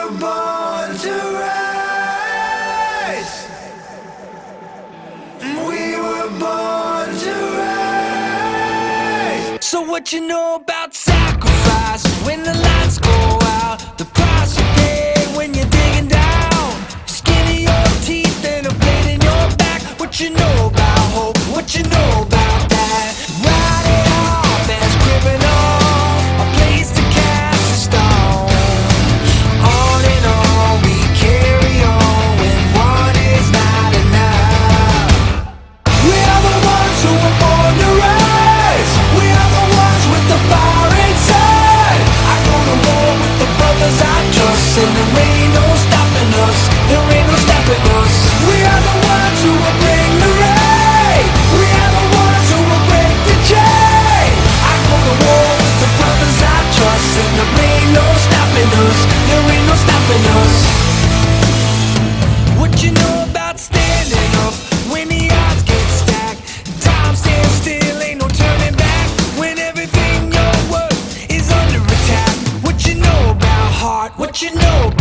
were born to rise. We were born to rise. So what you know about sacrifice? When the lights go out, the price you pay when you're digging down. Skin in your teeth and a blade in your back. What you know about hope? What you know about that? Write it off as criminal, a place to cast a stone. On and on we carry on when one is not enough. We are the ones who were born to rise. We are the ones with the fire inside. I go to war with the brothers I trust, and there ain't no stopping us. There ain't no stopping us. We are the ones who will bring the rain. We are the ones who will break the chain. I go to war with the brothers I trust, and there ain't no stopping us. There ain't no stopping us. What you know about standing up when the odds get stacked? Time stands still, ain't no turning back. When everything you're worth is under attack. What you know about heart? What you know about